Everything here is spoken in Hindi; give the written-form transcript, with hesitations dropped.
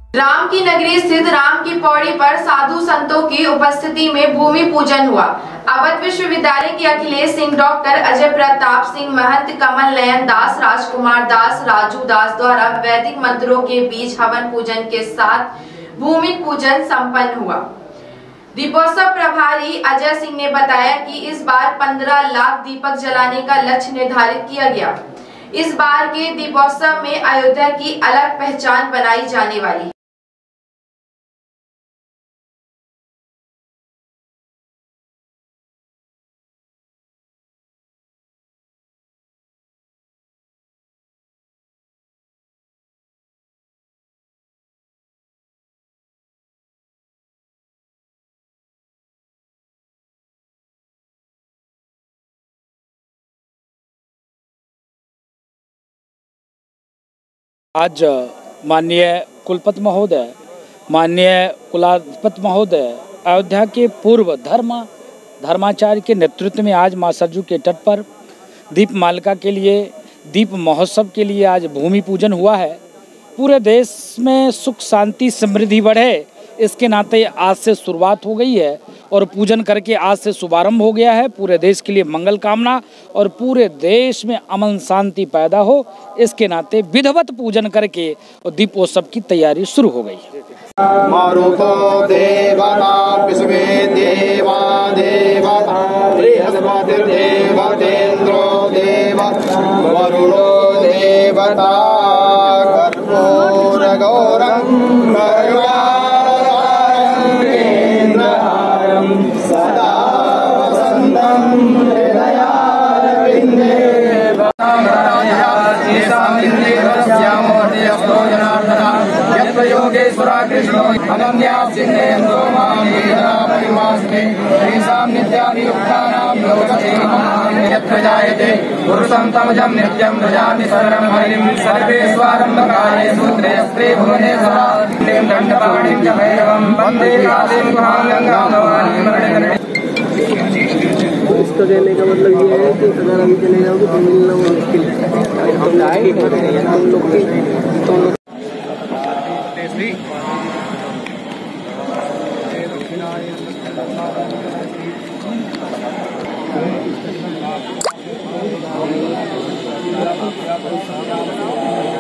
राम की नगरी स्थित राम की पौड़ी पर साधु संतों की उपस्थिति में भूमि पूजन हुआ। अवध विश्वविद्यालय के अखिलेश सिंह, डॉक्टर अजय प्रताप सिंह, महंत कमल नयन दास, राजकुमार दास, राजू दास द्वारा वैदिक मंत्रों के बीच हवन पूजन के साथ भूमि पूजन संपन्न हुआ। दीपोत्सव प्रभारी अजय सिंह ने बताया कि इस बार 15 लाख दीपक जलाने का लक्ष्य निर्धारित किया गया। इस बार के दीपोत्सव में अयोध्या की अलग पहचान बनाई जाने वाली है। आज माननीय कुलपति महोदय, माननीय कुलाधिपति महोदय, अयोध्या के पूर्व धर्माचार्य के नेतृत्व में आज मां सरजू के तट पर दीप मालिका के लिए, दीप महोत्सव के लिए आज भूमि पूजन हुआ है। पूरे देश में सुख शांति समृद्धि बढ़े, इसके नाते आज से शुरुआत हो गई है और पूजन करके आज से शुभारंभ हो गया है। पूरे देश के लिए मंगल कामना और पूरे देश में अमन शांति पैदा हो, इसके नाते विधिवत पूजन करके और दीपोत्सव की तैयारी शुरू हो गई है। मारुतो देवता विश्वे देवा देवता बृहस्पतिर्देवतेन्द्रो देवता वरुणो देवता कर्पूर गौरं सदा वसन्तं हृदयारविन्दे योगेश्वरा कृष्णो अनन्यासिन्देन्द्रो मां वेदना परिमास्ते तेषां नित्याभियुक्तानां लोकसे यत्र जायते पुरुषं तमजं नित्यं प्रजाति शरणं हरिं सर्वेष्वारम्भकाले सूत्रेऽस्त्रे भुवनेश्वरा दण्डपाणिं च भैरवं वन्दे कालीं महागंगां भवानीं मरणकरणीं। इसका कहने का मतलब ये है कि अगर अभी चले जाओगे तो मिलना मुश्किल है। हम लोग की